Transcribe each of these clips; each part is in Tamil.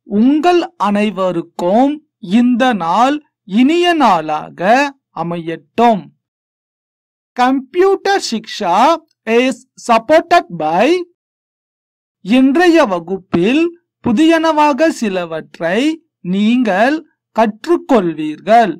உங்கள் அனைவருக்கும் இந்த நாள் இனிய நாளாக அமையட்டும். Computer Shiksha is supported by. இன்றைய வகுப்பில் புதியனவாக சிலவற்றை நீங்கள் கற்றுக்கொள்வீர்கள்.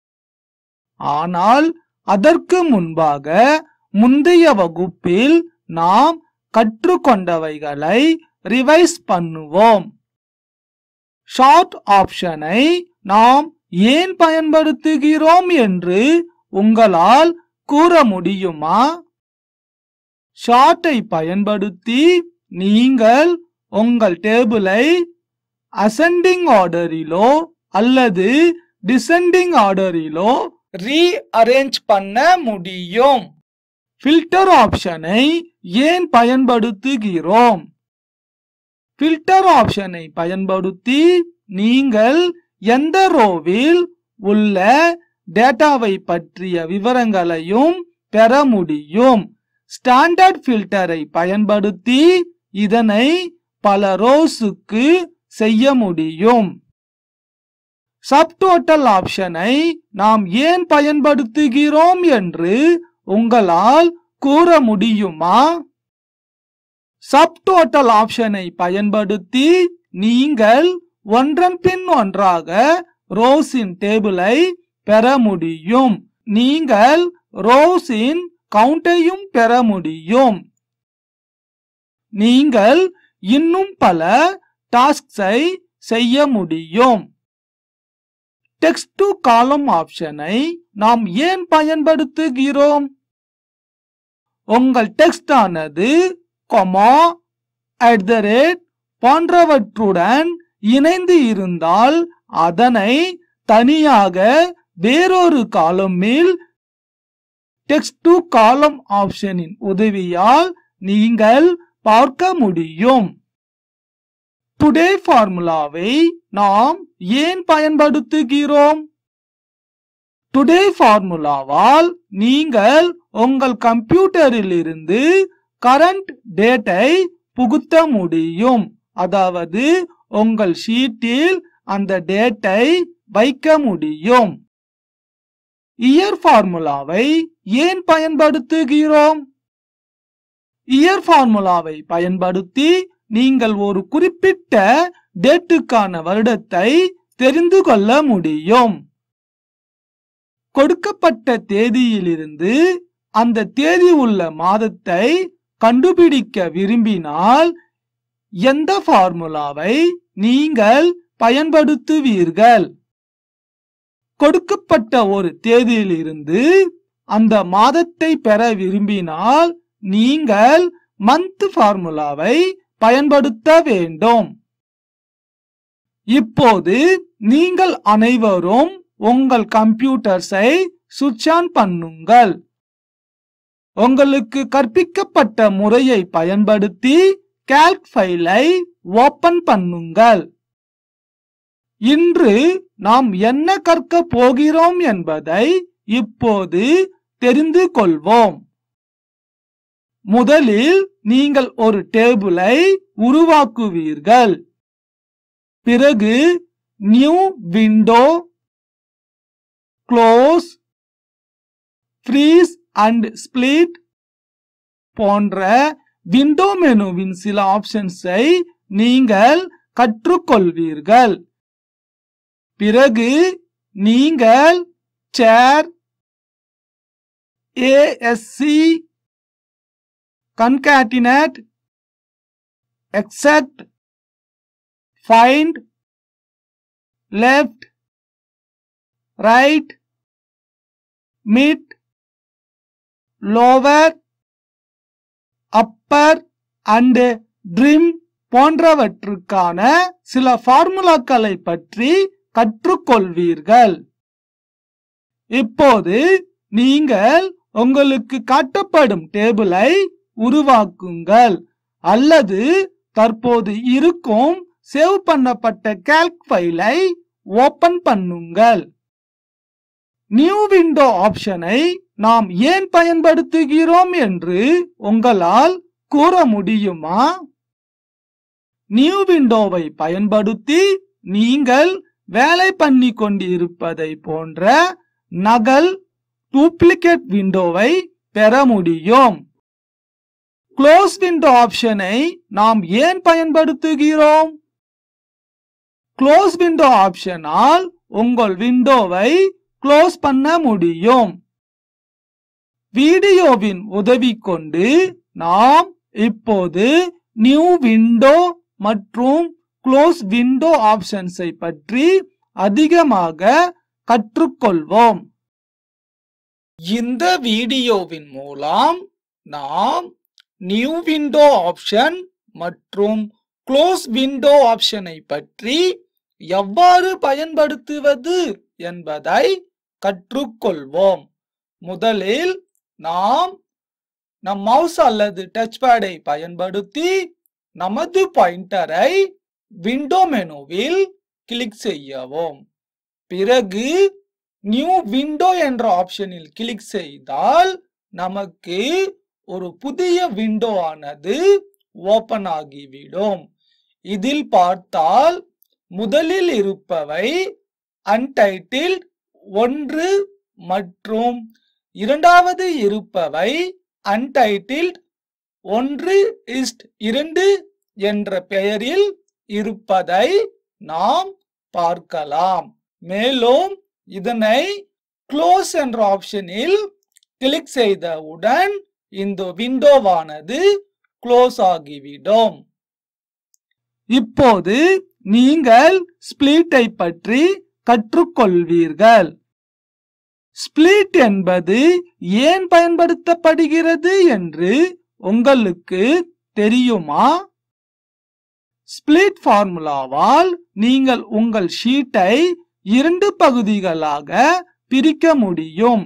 ஆனால் அதற்கு முன்பாக முந்தைய வகுப்பில் நாம் கற்றுக்கொண்டவைகளை ரிவைஸ் பண்ணுவோம். ஷார்ட் ஆப்ஷனை நாம் ஏன் பயன்படுத்துகிறோம் என்று உங்களால் கூற முடியுமா? ஷார்ட்டை பயன்படுத்தி நீங்கள் உங்கள் டேபிளை அசெண்டிங் ஆர்டரிலோ அல்லது டிசெண்டிங் ஆர்டரிலோ ரீஅரேஞ்ச் பண்ண முடியும். ஃபில்டர் ஆப்ஷனை ஏன் பயன்படுத்துகிறோம்? ஃபில்டர் ஆப்ஷனை பயன்படுத்தி நீங்கள் எந்த ரோவில் உள்ள டேட்டாவை பற்றிய விவரங்களையும் பெற முடியும். ஸ்டாண்டர்ட் ஃபில்டரை பயன்படுத்தி இதனை பல ரோஸுக்கு செய்ய முடியும். சப்டோட்டல் ஆப்ஷனை நாம் ஏன் பயன்படுத்துகிறோம் என்று உங்களால் கூற முடியுமா? சப்டோட்டல் ஆப்ஷனை பயன்படுத்தி நீங்கள் ஒன்றன் பின் ஒன்றாக ரோஸின் டேபிளை பெற முடியும். நீங்கள் ரோஸின் கவுண்டையும் பெற முடியும். நீங்கள் இன்னும் பல டாஸ்க்ஸை செய்ய முடியும். டெக்ஸ்ட் டு காலம் ஆப்ஷனை நாம் ஏன் பயன்படுத்துகிறோம்? உங்கள் டெக்ஸ்ட் ஆனது கொமா, @ போன்றவற்றுடன் இணைந்து இருந்தால் அதனை தனியாக வேறொரு காலமில் டெக்ஸ்ட் டு காலம் ஆப்ஷனின் உதவியால் நீங்கள் பார்க்க முடியும். டுடே ஃபார்முலாவை நாம் ஏன் பயன்படுத்துகிறோம்? டுடே ஃபார்முலாவால் நீங்கள் உங்கள் கம்ப்யூட்டரில் இருந்து கரண்ட் டேட்டை புகுத்த முடியும். அதாவது உங்கள் ஷீட்டில் அந்த டேட்டை வைக்க முடியும். இயர் ஃபார்முலாவை ஏன் பயன்படுத்துகிறோம்? இயர் ஃபார்முலாவை பயன்படுத்தி நீங்கள் ஒரு குறிப்பிட்ட டேட்டுக்கான வருடத்தை தெரிந்து கொள்ள முடியும். கொடுக்கப்பட்ட தேதியிலிருந்து அந்த தேதி உள்ள மாதத்தை கண்டுபிடிக்க விரும்பினால் எந்த ஃபார்முலாவை நீங்கள் பயன்படுத்துவீர்கள்? கொடுக்கப்பட்ட ஒரு தேதியிலிருந்து அந்த மாதத்தை பெற விரும்பினால் நீங்கள் மந்த் ஃபார்முலாவை பயன்படுத்த வேண்டும். இப்போது நீங்கள் அனைவரும் உங்கள் கம்ப்யூட்டர்ஸை சுவிட்ச் ஆன் பண்ணுங்கள். உங்களுக்கு கற்பிக்கப்பட்ட முறையை பயன்படுத்தி கால்க் ஃபைலை ஓபன் பண்ணுங்கள். இன்று நாம் என்ன கற்க போகிறோம் என்பதை இப்போது தெரிந்து கொள்வோம். முதலில் நீங்கள் ஒரு டேபிளை உருவாக்குவீர்கள். பிறகு new window, close, freeze and split போன்ற விண்டோ மெனுவின் சில ஆப்ஷன்ஸை நீங்கள் கற்றுக்கொள்வீர்கள். பிறகு நீங்கள் சேர், ASC, concatenate, except, find, left, right, mid, lower, upper and trim போன்றவற்றுக்கான சில ஃபார்முலாக்களை பற்றி கற்றுக்கொள்வீர்கள். இப்போது நீங்கள் உங்களுக்கு காட்டப்படும் டேபிளை உருவாக்குங்கள் அல்லது தற்போது இருக்கும் சேவ் பண்ணப்பட்ட கால்க் ஃபைலை ஓபன் பண்ணுங்கள். நியூ விண்டோ ஆப்ஷனை நாம் ஏன் பயன்படுத்துகிறோம் என்று உங்களால் கூற முடியுமா? நியூ விண்டோவை பயன்படுத்தி நீங்கள் வேலை பண்ணி கொண்டிருப்பதை போன்ற நகல் டூப்ளிகேட் விண்டோவை பெற முடியும். க்ளோஸ் விண்டோ ஆப்ஷனை நாம் ஏன் பயன்படுத்துகிறோம்? க்ளோஸ் விண்டோ ஆப்ஷனால் உங்கள் விண்டோவை க்ளோஸ் பண்ண முடியும். வீடியோவின் உதவி கொண்டு நாம் இப்போது நியூ விண்டோ மற்றும் க்ளோஸ் விண்டோ ஆப்ஷன்ஸை பற்றி அதிகமாக கற்றுக்கொள்வோம். இந்த வீடியோவின் மூலம் நாம் நியூ விண்டோ ஆப்ஷன் மற்றும் க்ளோஸ் விண்டோ ஆப்ஷனை பற்றி எவ்வாறு பயன்படுத்துவது என்பதை கற்றுக்கொள்வோம். முதலில் நாம் நம் மவுஸ் அல்லது டச் பேடை பயன்படுத்தி நமது பாயிண்டரை விண்டோ மெனுவில் கிளிக் செய்யவும். பிறகு நியூ விண்டோ என்ற ஆப்ஷனில் கிளிக் செய்தால் நமக்கு ஒரு புதிய விண்டோ ஆனது ஓபன் ஆகிவிடும். இதில் பார்த்தால் முதலில் இருப்பவை அன்டைட்டில்ட் 1 மற்றும் இரண்டாவது இருப்பவை அன்டைட்டில்ட் 1:2 என்ற பெயரில் இருப்பதை நாம் பார்க்கலாம். மேலும் இதனை க்ளோஸ் என்ற ஆப்ஷனில் கிளிக் செய்தவுடன் இந்த விண்டோவானது க்ளோஸ் ஆகிவிடும். இப்போது நீங்கள் ஸ்பிளிட்டை பற்றி கற்றுக்கொள்வீர்கள். ஸ்பிளிட் என்பது ஏன் பயன்படுத்தப்படுகிறது என்று உங்களுக்கு தெரியுமா? ஸ்பிளிட் ஃபார்முலாவால் நீங்கள் உங்கள் ஷீட்டை 2 பகுதிகளாக பிரிக்க முடியும்.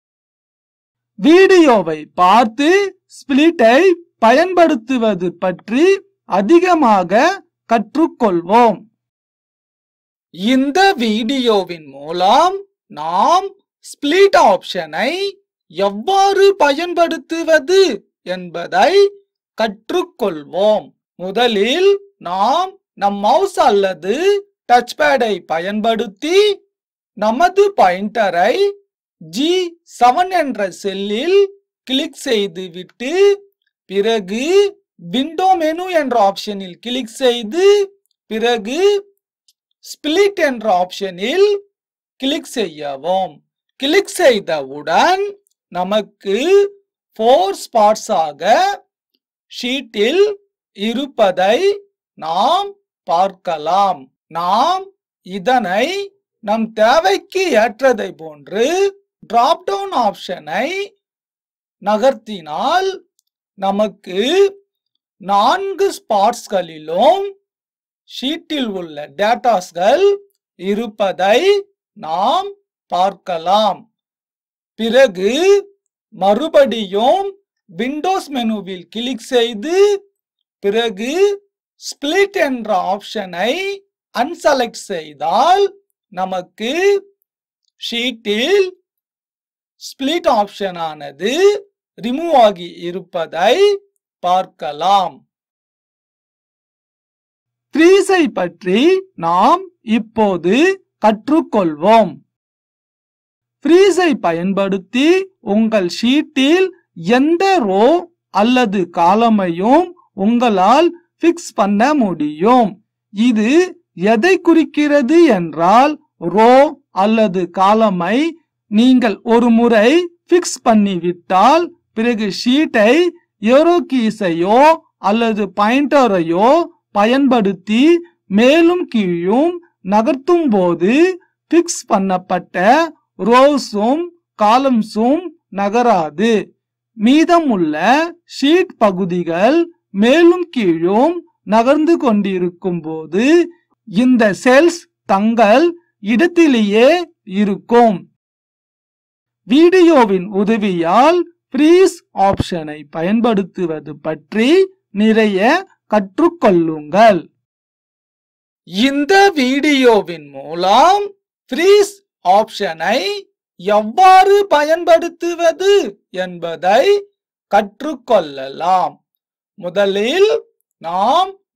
வீடியோவை பார்த்து ஸ்பிளிட்டை பயன்படுத்துவது பற்றி அதிகமாக கற்றுக்கொள்வோம். இந்த வீடியோவின் மூலம் நாம் ஸ்பிளிட் ஆப்ஷனை எவ்வாறு பயன்படுத்துவது என்பதை கற்றுக்கொள்வோம். முதலில் நாம் நம் மவுஸ் அல்லது டச் பேடை பயன்படுத்தி நமது பாயிண்டரை G7 என்ற செல்லில் கிளிக் செய்துவிட்டு பிறகு விண்டோ மெனு என்ற ஆப்ஷனில் கிளிக் செய்து பிறகு ஸ்பிளிட் என்ற ஆப்ஷனில் கிளிக் செய்யவும். கிளிக் செய்தவுடன் நமக்கு 4 ஸ்பாட்ஸ் ஆக ஷீட்டில் இருப்பதை நாம் பார்க்கலாம். நாம் இதனை நம் தேவைக்கு ஏற்றதை போன்று டிராப் டவுன் ஆப்ஷனை நகர்த்தினால் நமக்கு 4 ஸ்பாட்ஸ்களிலும் ஷீட்டில் உள்ள டேட்டாஸ்கள் இருப்பதை நாம் பார்க்கலாம். பிறகு மறுபடியும் விண்டோஸ் மெனுவில் கிளிக் செய்து பிறகு ஸ்பிளிட் என்ற ஆப்ஷனை அன்செலக்ட் செய்தால் நமக்கு ஷீட்டில் ஸ்பிளிட் ஆப்ஷன் ஆனது ரிமூவ் ஆகி இருப்பதை பார்க்கலாம். ஃப்ரீஸை பற்றி நாம் இப்போது கற்றுக்கொள்வோம். ஃப்ரீஸை பயன்படுத்தி உங்கள் ஷீட்டில் எந்த ரோ அல்லது காலமையும் உங்களால் ஃபிக்ஸ் பண்ண முடியும். இது எதை குறிக்கிறது என்றால் ரோ அல்லது காலமை நீங்கள் ஒரு முறை ஃபிக்ஸ் பண்ணிவிட்டால் பிறகு ஷீட்டை ஏரோ கீஸையோ அல்லது பாயிண்டரையோ பயன்படுத்தி மேலும் கீழும் நகர்த்தும் போது ஃபிக்ஸ் பண்ணப்பட்ட ரோஸும் காலம்ஸும் நகராது. மீதமுள்ள ஷீட் பகுதிகள் மேலும் கீழும் நகர்ந்து கொண்டிருக்கும் போது இந்த செல்ஸ் தங்கள் இடத்திலேயே இருக்கும். வீடியோவின் உதவியால் ஃப்ரீஸ் ஆப்ஷனை பயன்படுத்துவது பற்றி நிறைய கற்றுக்கொள்ளுங்கள். இந்த வீடியோவின் மூலம் ஃப்ரீஸ் ஆப்ஷனை எவ்வாறு பயன்படுத்துவது என்பதை கற்றுக்கொள்ளலாம். முதலில் நாம்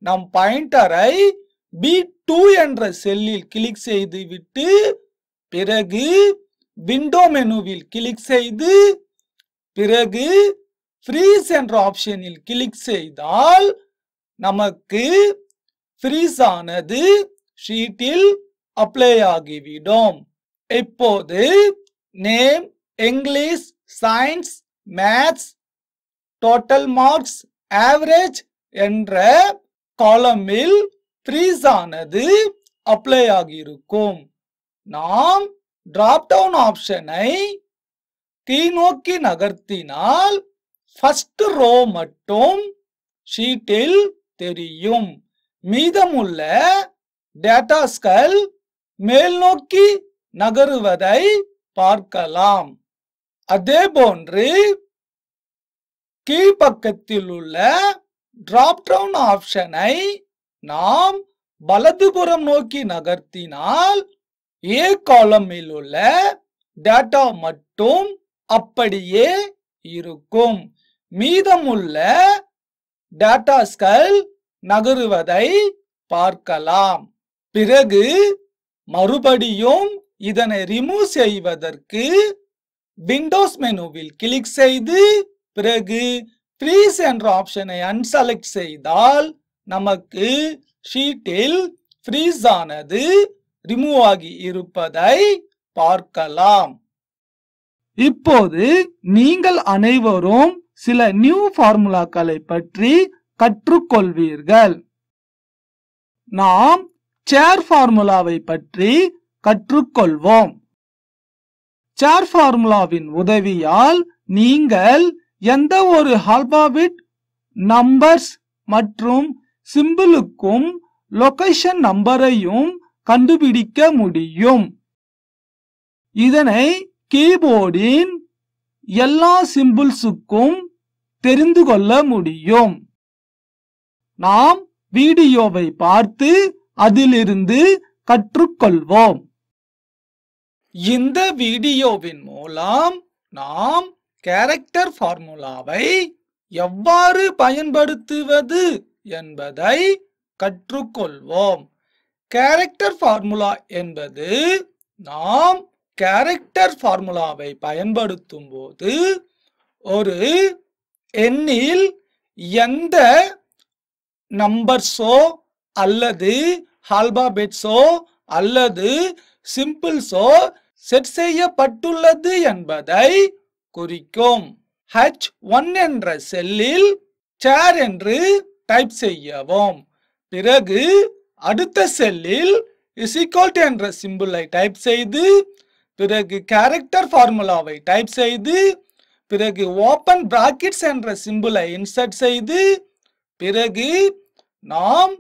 நம் பாயிண்டரை B2 என்ற செல்லில் கிளிக் செய்து விட்டு பிறகு விண்டோ மெனுவில் கிளிக் செய்து பிறகு ஃப்ரீஸ் என்ற ஆப்ஷனில் கிளிக் செய்தால் நமக்கு ஃப்ரீஸ் ஆனது ஷீட்டில் அப்ளை ஆகிவிடும். இப்போது name, English, science, maths, total marks, average என்ற காலமில் ஃப்ரீஸ் ஆனது அப்ளை ஆகியிருக்கும். நாம் டிராப் டவுன் ஆப்ஷனை கீழ்நோக்கி நகர்த்தினால் ஃபர்ஸ்ட் ரோ மட்டும் ஷீட்டில் தெரியும். மீதமுள்ள டேட்டாஸ்கள் மேல் நோக்கி நகருவதை பார்க்கலாம். அதே போன்று கீழ்பக்கத்தில் உள்ள டிராப் டவுன் ஆப்ஷனை நாம் வலதுபுறம் நோக்கி நகர்த்தினால் ஏ காலமில் உள்ள டேட்டா மட்டும் அப்படியே இருக்கும். மீதமுள்ள டேட்டாஸ்கள் நகருவதை பார்க்கலாம். பிறகு மறுபடியும் இதனை ரிமூவ் செய்வதற்கு விண்டோஸ் மெனுவில் கிளிக் செய்து பிறகு ஃப்ரீஸ் என்ற ஆப்ஷனை அன்செலக்ட் செய்தால் நமக்கு ஷீட்டில் ஃப்ரீஸ் ஆனது ரிமூவ் ஆகி இருப்பதை பார்க்கலாம். இப்போது நீங்கள் அனைவரும் சில நியூ ஃபார்முலாக்களை பற்றி கற்றுக்கொள்வீர்கள். நாம் சேர் ஃபார்முலாவை பற்றி கற்றுக்கொள்வோம். சேர் ஃபார்முலாவின் உதவியால் நீங்கள் எந்த ஒரு ஆல்பாபெட், நம்பர்ஸ் மற்றும் சிம்பிளுக்கும் லொகேஷன் நம்பரையும் கண்டுபிடிக்க முடியும். இதனை கீபோர்டின் எல்லா சிம்பிள்ஸுக்கும் தெரிந்து கொள்ள முடியும். நாம் வீடியோவை பார்த்து அதிலிருந்து கற்றுக்கொள்வோம். இந்த வீடியோவின் மூலம் நாம் கேரக்டர் ஃபார்முலாவை எவ்வாறு பயன்படுத்துவது என்பதை கற்றுக்கொள்வோம். கேரக்டர் ஃபார்முலா என்பது நாம் கேரக்டர் ஃபார்முலாவை பயன்படுத்தும் போது ஒரு எண்ணில் எந்த நம்பர்ஸோ அல்லது ஆல்பாபெட்ஸோ அல்லது சிம்பிள்ஸோ செட் செய்யப்பட்டுள்ளது என்பதை குறிக்கும். H1 என்ற செல்லில் சேர் என்று டைப் செய்யவும். பிறகு அடுத்த செல்லில் is equal to என்ற சிம்பிளை டைப் செய்து பிறகு கேரக்டர் ஃபார்முலாவை டைப் செய்து பிறகு ஓபன் பிராக்கெட்ஸ் என்ற சிம்பிளை இன்சர்ட் செய்து பிறகு நாம்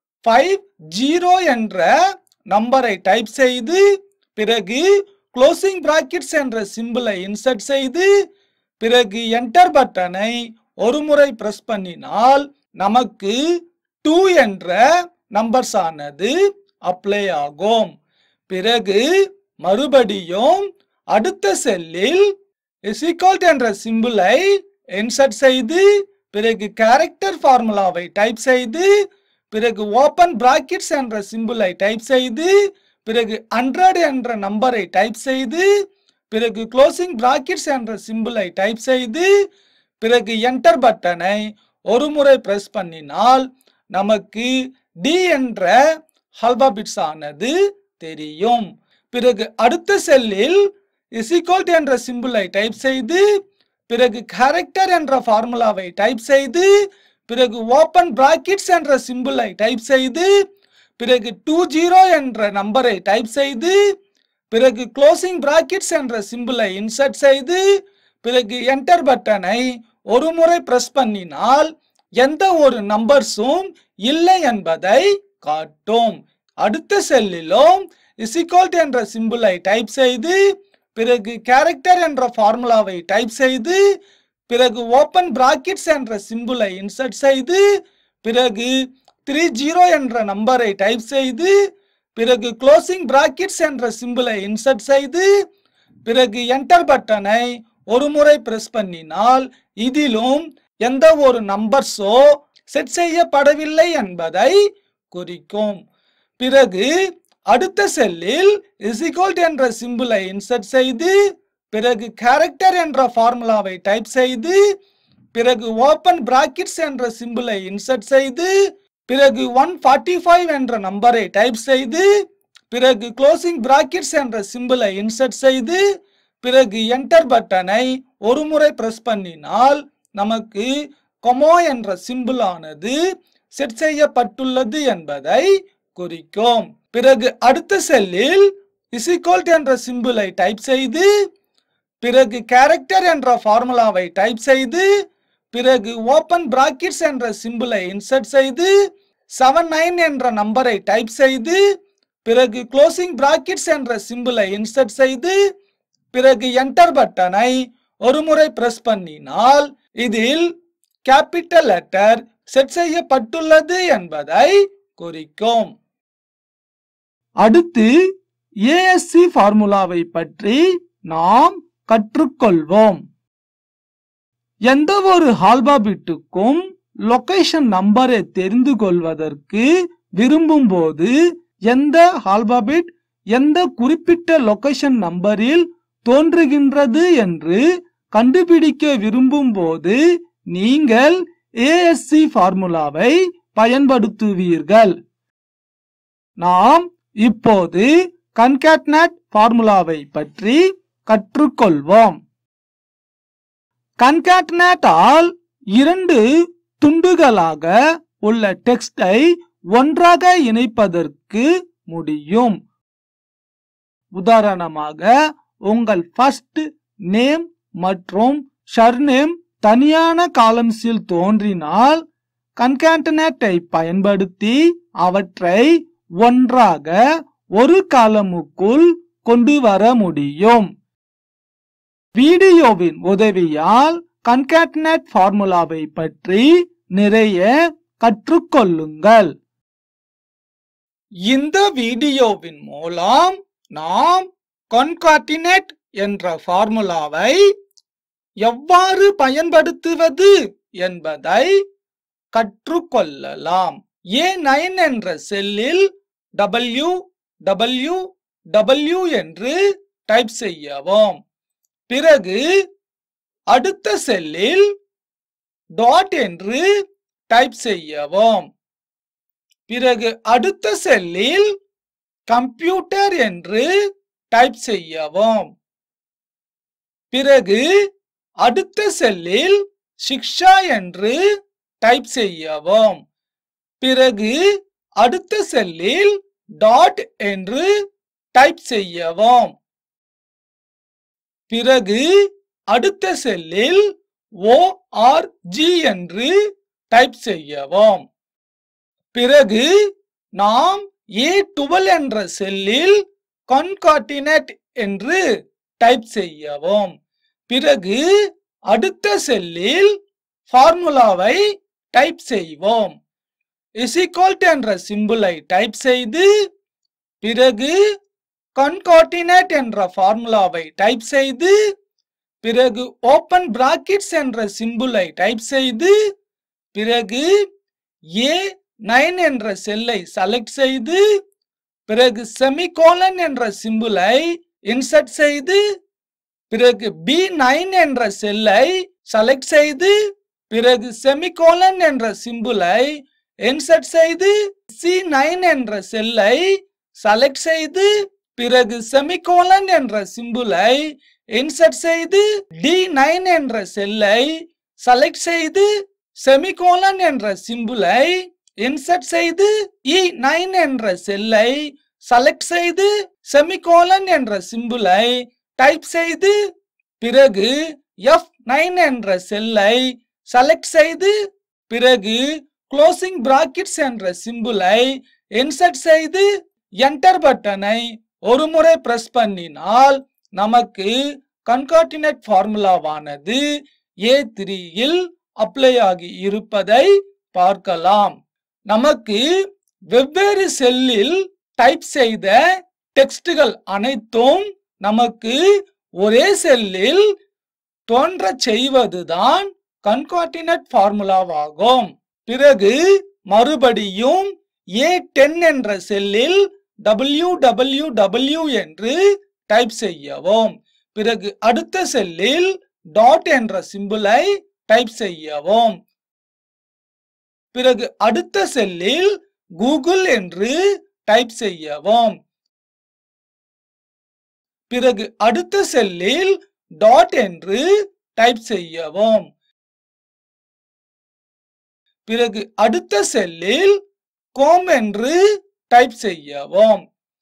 50 என்ற நம்பரை டைப் செய்து பிறகு க்ளோசிங் பிராக்கெட்ஸ் என்ற சிம்பிளை இன்சர்ட் செய்து பிறகு என்டர் பட்டனை ஒரு முறை பிரஸ் பண்ணினால் நமக்கு 2 என்ற நம்பர்ஸ் ஆனது அப்ளை ஆகும். பிறகு மறுபடியும் அடுத்த செல்லில் is equal to என்ற சிம்பிளை இன்சர்ட் செய்து பிறகு கேரக்டர் ஃபார்முலாவை டைப் செய்து பிறகு ஓபன் பிராக்கெட்ஸ் என்ற சிம்பிளை டைப் செய்து பிறகு 100 என்ற நம்பரை டைப் செய்து பிறகு க்ளோசிங் பிராக்கெட்ஸ் என்ற சிம்பிளை டைப் செய்து பிறகு என்டர் பட்டனை ஒரு முறை பிரஸ் பண்ணினால் நமக்கு D என்ற ஆல்பாபெட்ஸ் ஆனது தெரியும். பிறகு அடுத்த செல்லில் is equal to என்ற சிம்பிளை டைப் செய்து பிறகு கேரக்டர் என்ற ஃபார்முலாவை டைப் செய்து பிறகு ஓபன் பிராக்கெட்ஸ் என்ற சிம்பிளை டைப் செய்து பிறகு 20 என்ற நம்பரை டைப் செய்து பிறகு க்ளோசிங் பிராக்கெட்ஸ் என்ற சிம்பிளை இன்சர்ட் செய்து பிறகு என்டர் பட்டனை ஒரு முறை பிரஸ் பண்ணினால் எந்த ஒரு நம்பர்ஸும் இல்லை என்பதை காட்டும். அடுத்த செல்லிலும் is equal to என்ற சிம்பிளை டைப் செய்து பிறகு கேரக்டர் என்ற ஃபார்முலாவை டைப் செய்து பிறகு ஓபன் பிராக்கெட்ஸ் என்ற சிம்பிளை இன்சர்ட் செய்து பிறகு 30 என்ற நம்பரை டைப் செய்து பிறகு க்ளோசிங் பிராக்கெட்ஸ் என்ற சிம்பிளை இன்சர்ட் செய்து பிறகு என்டர் பட்டனை ஒரு முறை பிரஸ் பண்ணினால் இதிலும் எந்த ஒரு நம்பர்ஸோ செட் செய்யப்படவில்லை என்பதை குறிக்கும். பிறகு அடுத்த செல்லில் இஸ் ஈக்குவல் டு என்ற சிம்பிளை இன்சர்ட் செய்து பிறகு கேரக்டர் என்ற ஃபார்முலாவை டைப் செய்து பிறகு ஓபன் பிராக்கெட்ஸ் என்ற சிம்பிளை இன்சர்ட் செய்து பிறகு 145 என்ற நம்பரை டைப் செய்து பிறகு க்ளோசிங் பிராக்கெட்ஸ் என்ற சிம்பிளை இன்சர்ட் செய்து பிறகு என்டர் பட்டனை ஒரு முறை பிரஸ் பண்ணினால் நமக்கு கொமா என்ற சிம்பிள் ஆனது செட் செய்யப்பட்டுள்ளது என்பதை குறிக்கும். பிறகு அடுத்த செல்லில் இஸ் ஈக்குவல் டு என்ற சிம்பிளை டைப் செய்து பிறகு கேரக்டர் என்ற ஃபார்முலாவை டைப் செய்து பிறகு ஓபன் பிராக்கெட்ஸ் என்ற சிம்பிளை இன்சர்ட் செய்து 79 என்ற நம்பரை டைப் செய்து பிறகு க்ளோசிங் பிராக்கெட்ஸ் என்ற சிம்பிளை இன்சர்ட் செய்து பிறகு என்டர் பட்டனை ஒரு முறை பிரஸ் பண்ணினால் இதில் கேபிட்டல் லெட்டர் செட் செய்யப்பட்டுள்ளது என்பதை குறிக்கும். அடுத்து ஏஎஸ்சி ஃபார்முலாவை பற்றி நாம் கற்றுக்கொள்வோம். எந்த ஒரு ஆல்பாபெட்டுக்கும் லொகேஷன் நம்பரை தெரிந்து கொள்வதற்கு விரும்பும் போது எந்த ஆல்பாபெட் எந்த குறிப்பிட்ட லொகேஷன் நம்பரில் தோன்றுகின்றது என்று கண்டுபிடிக்க விரும்பும் போது நீங்கள் ஏஎஸ்சி ஃபார்முலாவை பயன்படுத்துவீர்கள். நாம் இப்போது கன்காட்னேட் ஃபார்முலாவை பற்றி கற்றுக்கொள்வோம். கன்காட்னேட் ஆல் இரண்டு துண்டுகளாக உள்ள டெக்ஸ்டை ஒன்றாக இணைப்பதற்கு முடியும். உதாரணமாக உங்கள் ஃபர்ஸ்ட் நேம் மற்றும் சர்நேம் தனியான காலம்ஸில் தோன்றினால் கன்காட்னேட்டை பயன்படுத்தி அவற்றை ஒன்றாக ஒரு காலமுக்குள் கொண்டு வர முடியும். வீடியோவின் உதவியால் கன்காட்னேட் ஃபார்முலாவை பற்றி நிறைய கற்றுக்கொள்ளுங்கள். இந்த வீடியோவின் மூலம் நாம் கான்காட்டினேட் என்ற ஃபார்முலாவை எவ்வாறு பயன்படுத்துவது என்பதை கற்றுக்கொள்ளலாம். A9 என்ற செல்லில் www என்று டைப் செய்யவும். பிறகு அடுத்த செல்லில் டாட் என்று டைப் செய்யவும். பிறகு அடுத்த செல்லில் கம்ப்யூட்டர் என்று டைப் செய்யவும். பிறகு அடுத்த செல்லில் சிக்ஷா என்று டைப் செய்யவும். பிறகு அடுத்த செல்லில் டாட் என்று டைப் செய்யவும். பிறகு அடுத்த செல்லில் ORG என்று டைப் செய்யவும். பிறகு நாம் A12 என்ற செல்லில் கான்காட்டினேட் என்று டைப் செய்யவும். பிறகு அடுத்த செல்லில் ஃபார்முலாவை டைப் செய்வோம். இஸ் ஈக்குவல் டு என்ற சிம்பிளை டைப் செய்து பிறகு கான்காட்டினேட் என்ற ஃபார்முலாவை டைப் செய்து பிறகு ஓபன் பிராக்கெட்ஸ் என்ற சிம்பிளை டைப் செய்து பிறகு A9 என்ற செல்லை செலக்ட் செய்து பிறகு செமிகோலன் என்ற சிம்பிளை இன்சர்ட் செய்து பிறகு B9 என்ற செல்லை செலக்ட் செய்து பிறகு செமிகோலன் என்ற சிம்பிளை இன்சர்ட் செய்து C9 என்ற செல்லை செலக்ட் செய்து பிறகு செமிகோலன் என்ற சிம்பிளை இன்சர்ட் செய்து D9 என்ற செல்லை செலக்ட் செய்து செமிகோலன் என்ற சிம்பிளை இன்சர்ட் செய்து E9 என்ற செல்லை செலக்ட் செய்து செமிகோலன் என்ற சிம்பிளை டைப் செய்து பிறகு F9 என்ற செல்லை செலக்ட் செய்து பிறகு க்ளோசிங் பிராக்கெட்ஸ் என்ற சிம்பிளை இன்சர்ட் செய்து என்டர் பட்டனை ஒரு முறை பிரஸ் பண்ணினால் நமக்கு கான்காட்டினேட் ஃபார்முலாவானது A3 இல் அப்ளை ஆகி இருப்பதை பார்க்கலாம். நமக்கு வெவ்வேறு செல்லில் டைப் செய்த டெக்ஸ்டுகள் அனைத்தும் நமக்கு ஒரே செல்லில் தோன்ற செய்வதுதான் கான்காட்டினேட் ஃபார்முலாவாகும். பிறகு மறுபடியும் A10 என்ற செல்லில் www என்று டைப் செய்யவும். பிறகு அடுத்த செல்லில் டாட் என்ற சிம்பலை டைப் செய்யவும். பிறகு அடுத்த செல்லில் கூகுள் என்று டைப் செய்யவும். பிறகு அடுத்த செல்லில் டாட் என்று டைப் செய்யவும். பிறகு அடுத்த செல்லில் com என்று டைப் செய்யவும்.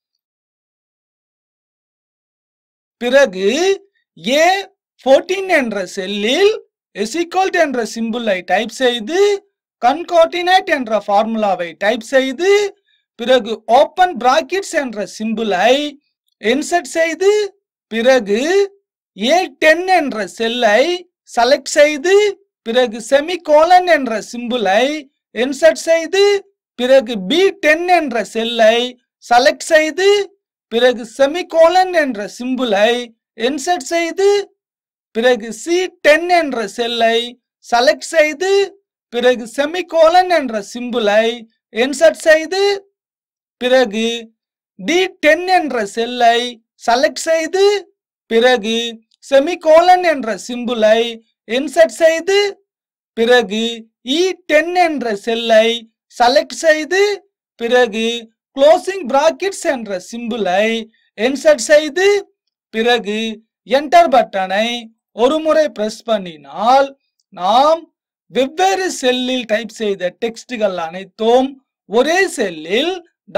பிறகு A14 என்ற செல்லில் equal என்ற சிம்பலை டைப் செய்து concatenate என்ற ஃபார்முலாவை டைப் செய்து பிறகு ஓபன் பிராக்கெட்ஸ் என்ற சிம்பலை இன்சர்ட் செய்து பிறகு A10 என்ற செல்லை செலக்ட் செய்து பிறகு செமிகோலன் என்ற சிம்பலை இன்சர்ட் செய்து பிறகு B10 என்ற செல்லை செலக்ட் செய்து பிறகு செமிகோலன் என்ற சிம்பலை இன்சர்ட் செய்து பிறகு C10 என்ற செல்லை செலக்ட் செய்து பிறகு செமிகோலன் என்ற சிம்பலை இன்சர்ட் செய்து பிறகு D10 என்ற செல்லை செலக்ட் செய்து பிறகு செமிகோலன் என்ற சிம்பலை இன்சர்ட் செய்து பிறகு E10 என்ற செல்லை செலக்ட் செய்து பிறகு க்ளோசிங் பிராக்கெட்ஸ் என்ற சிம்பலை இன்சர்ட் செய்து பிறகு என்டர் பட்டனை ஒரு முறை பிரஸ் பண்ணினால் நாம் வெவ்வேறு செல்லில் டைப் செய்த டெக்ஸ்ட்கள் அனைத்தும் ஒரே செல்லில்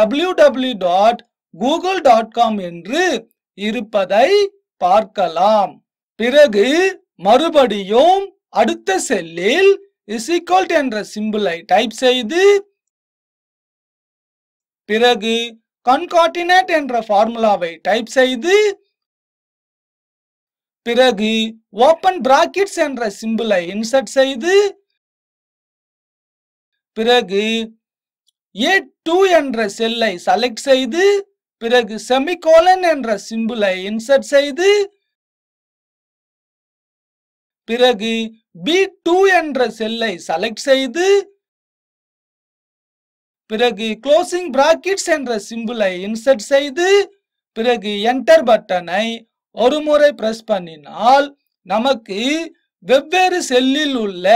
www.google.com என்று இருப்பதை பார்க்கலாம். பிறகு மறுபடியும் அடுத்த செல்லில் equal என்ற சிம்பலை டைப் செய்து பிறகு concatenate என்ற ஃபார்முலாவை டைப் செய்து பிறகு ஓபன் பிராக்கெட்ஸ் என்ற சிம்பலை இன்சர்ட் செய்து பிறகு A2 என்ற செல்லை செலக்ட் செய்து பிறகு செமிகோலன் என்ற சிம்பலை இன்சர்ட் செய்து பிறகு B2 என்ற செல்லை செலக்ட் செய்து பிறகு க்ளோசிங் பிராக்கெட்ஸ் என்ற சிம்பலை இன்சர்ட் செய்து பிறகு என்டர் பட்டனை ஒரு முறை பிரஸ் பண்ணினால் நமக்கு வெவ்வேறு செல்லில் உள்ள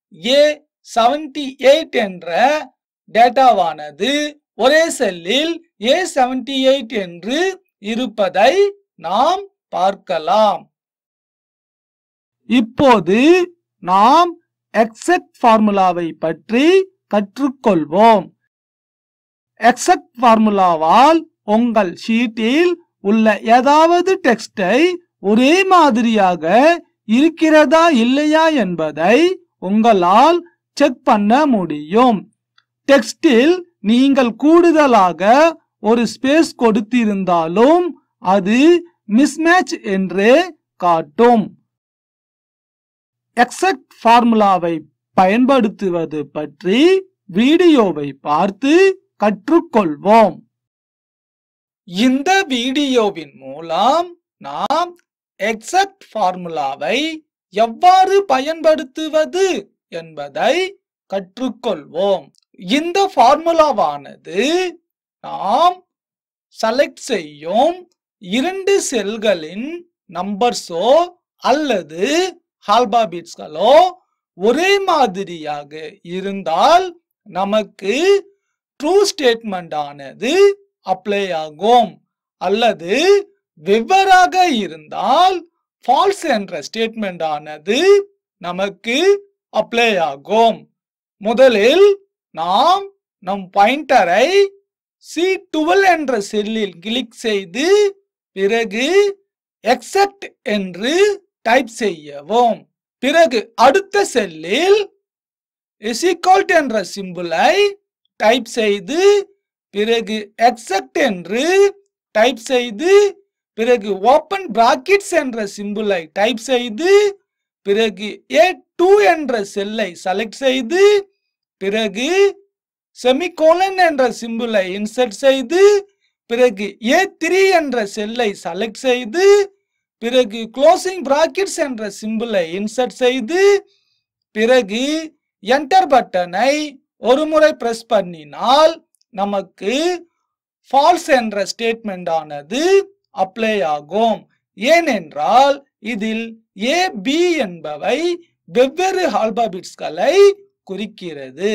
A78 என்ற டேட்டாவானது ஒரே செல்லில் A78 என்று இருப்பதை நாம் பார்க்கலாம். இப்போது நாம் எக்ஸெக்ட் ஃபார்முலாவை பற்றி கற்றுக்கொள்வோம். எக்ஸெக்ட் ஃபார்முலாவால் உங்கள் ஷீட்டில் உள்ள ஏதாவது டெக்ஸ்டை ஒரே மாதிரியாக இருக்கிறதா இல்லையா என்பதை உங்களால் செக் பண்ண முடியும். டெக்ஸ்டில் நீங்கள் கூடுதலாக ஒரு ஸ்பேஸ் கொடுத்திருந்தாலும் அது மிஸ்மேட்ச் என்று காட்டும். எக்ஸெக்ட் ஃபார்முலாவை பயன்படுத்துவது பற்றி வீடியோவை பார்த்து கற்றுக்கொள்வோம். இந்த வீடியோவின் மூலம் நாம் எக்ஸெக்ட் ஃபார்முலாவை எவ்வாறு பயன்படுத்துவது என்பதை கற்றுக்கொள்வோம். இந்த ஃபார்முலாவானது நாம் செலக்ட் செய்யும் இரண்டு செல்களின் நம்பர்ஸோ அல்லது ஆல்பாபெட்ஸ்களோ ஒரே மாதிரியாக இருந்தால் நமக்கு ட்ரூ ஸ்டேட்மெண்ட் ஆனது அப்ளை ஆகும். அல்லது வெவ்வேறாக இருந்தால் ஃபால்ஸ் என்ற ஸ்டேட்மெண்ட் ஆனது நமக்கு அப்ளை ஆகும். முதலில் நாம் நம் பாயிண்டரை C12 என்ற செல்லில் கிளிக் செய்து பிறகு எக்ஸெக்ட் என்று டைப் செய்யவும். பிறகு அடுத்த செல்லில் equal என்ற சிம்பலை டைப் செய்து பிறகு எக்ஸெக்ட் என்று டைப் செய்து பிறகு ஓபன் பிராக்கெட்ஸ் என்ற சிம்பலை டைப் செய்து பிறகு A2 என்ற செல்லை செலக்ட் செய்து பிறகு செமிகோலன் என்ற சிம்பலை இன்சர்ட் செய்து பிறகு A3 என்ற செல்லை செலக்ட் செய்து பிறகு க்ளோசிங் பிராக்கெட்ஸ் என்ற சிம்பலை இன்சர்ட் செய்து பிறகு என்டர் பட்டனை ஒரு முறை பிரஸ் பண்ணினால் நமக்கு ஃபால்ஸ் என்ற ஸ்டேட்மெண்ட் ஆனது அப்ளை ஆகும். ஏனென்றால் இதில் A, B என்பவை வெவ்வேறு ஆல்பாபிட்ஸ்களை குறிக்கிறது.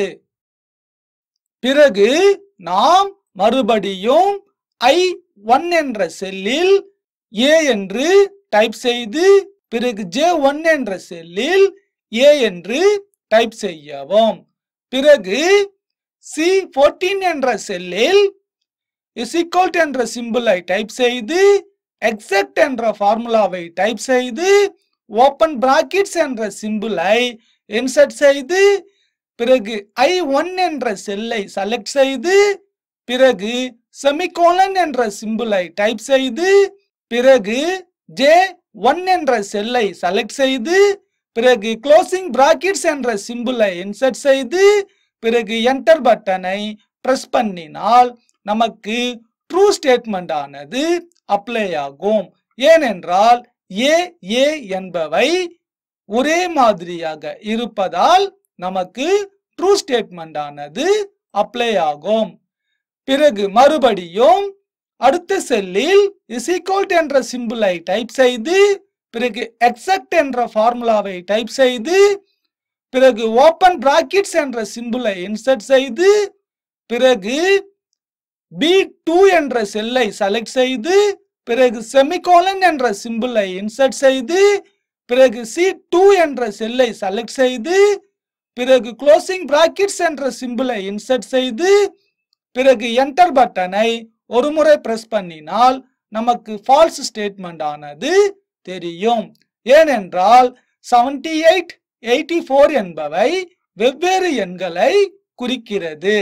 பிறகு நாம் மறுபடியும் I1 என்ற செல்லில் A என்று டைப் செய்து பிறகு J1 என்ற செல்லில் A என்று டைப் செய்யவும். பிறகு C14 என்ற செல்லில் = என்ற சிம்பிளை டைப் செய்து எக்ஸாக்ட் என்ற ஃபார்முலாவை டைப் செய்து ஓபன் பிராக்கெட்ஸ் என்ற சிம்பிளை இன்சர்ட் செய்து பிறகு I1 என்ற செல்லை செலக்ட் செய்து பிறகு செமிகோலன் என்ற சிம்பிளை டைப் செய்து பிறகு J1 என்ற செல்லை செலக்ட் செய்து பிறகு க்ளோசிங் பிராக்கெட்ஸ் என்ற சிம்பிளை இன்சர்ட் செய்து பிறகு என்டர் பட்டனை பிரஸ் பண்ணினால் நமக்கு ட்ரூ ஸ்டேட்மெண்ட் ஆனது அப்ளை ஆகும். ஏனென்றால் A, A என்பவை ஒரே மாதிரியாக இருப்பதால் நமக்கு ட்ரூ ஸ்டேட்மெண்ட் ஆனது அப்ளை ஆகும். பிறகு மறுபடியும் அடுத்த செல்லில் = என்ற சிம்பிளை டைப் செய்து பிறகு எக்ஸாக்ட் என்ற ஃபார்முலாவை டைப் செய்து பிறகு ஓபன் பிராக்கெட்ஸ் என்ற சிம்பிளை இன்சர்ட் செய்து பிறகு B2 என்ற செல்லை செலக்ட் செய்து பிறகு செமிகோலன் என்ற சிம்பிளை இன்சர்ட் செய்து பிறகு C2 என்ற செல்லை செலக்ட் செய்து பிறகு க்ளோசிங் பிராக்கெட்ஸ் என்ற சிம்பிளை இன்சர்ட் செய்து பிறகு என்டர் பட்டனை ஒரு முறை பிரஸ் பண்ணினால் நமக்கு ஃபால்ஸ் ஸ்டேட்மெண்ட் ஆனது தெரியும். ஏனென்றால் 78, 84 என்பவை வெவ்வேறு எண்களை குறிக்கிறது.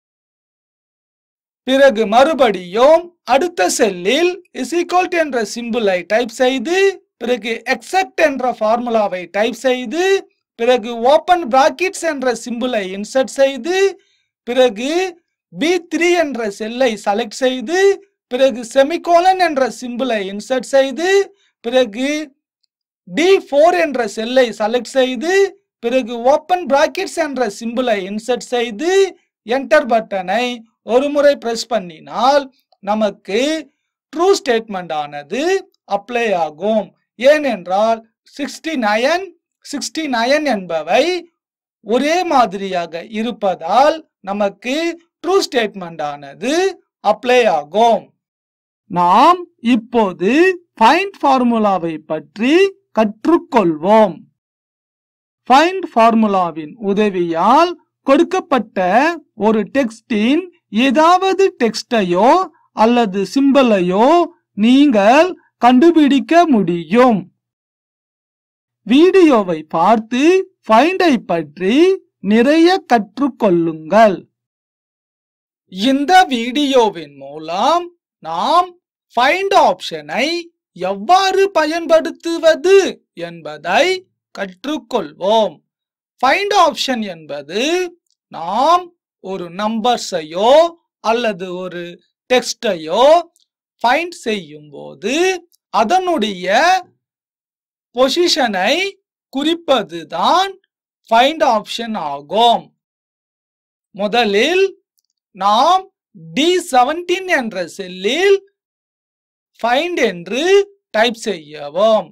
பிறகு மறுபடியும் அடுத்த செல்லில் = என்ற சிம்பிளை டைப் செய்து பிறகு எக்ஸாக்ட் என்ற ஃபார்முலாவை டைப் செய்து பிறகு ஓபன் பிராக்கெட்ஸ் என்ற சிம்பிளை இன்சர்ட் செய்து பிறகு B3 என்ற செல்லை செலக்ட் செய்து பிறகு செமிகோலன் என்ற சிம்பிளை இன்சர்ட் செய்து பிறகு D4 என்ற செல்லை செலக்ட் செய்து பிறகு ஓபன் பிராக்கெட்ஸ் என்ற சிம்பிளை இன்சர்ட் செய்து என்டர் பட்டனை ஒரு முறை பிரஸ் பண்ணினால் நமக்கு ட்ரூ ஸ்டேட்மெண்ட் ஆனது அப்ளை ஆகும். ஏனென்றால் 69, 69 என்பவை ஒரே மாதிரியாக இருப்பதால் நமக்கு ட்ரூ ஸ்டேட்மெண்ட் ஆனது அப்ளை ஆகும். நாம் இப்போது ஃபைண்ட் ஃபார்முலாவை பற்றி கற்றுக்கொள்வோம். ஃபைண்ட் ஃபார்முலாவின் உதவியால் கொடுக்கப்பட்ட ஒரு டெக்ஸ்டின் ஏதாவது டெக்ஸ்டையோ அல்லது சிம்பலையோ நீங்கள் கண்டுபிடிக்க முடியும். வீடியோவை பார்த்து ஃபைண்டை பற்றி நிறைய கற்றுக்கொள்ளுங்கள். இந்த வீடியோவின் மூலம் நாம் ஃபைண்ட் ஆப்ஷனை எவ்வாறு பயன்படுத்துவது என்பதை கற்றுக்கொள்வோம். ஃபைண்ட் ஆப்ஷன் என்பது நாம் ஒரு நம்பர்ஸையோ அல்லது ஒரு டெக்ஸ்டையோ ஃபைண்ட் செய்யும் போது அதனுடைய பொசிஷனை குறிப்பதுதான் ஃபைண்ட் ஆப்ஷன் ஆகும். முதலில் நாம் D17 என்ற செல்லில் ஃபைண்ட் என்று டைப் செய்யவும்.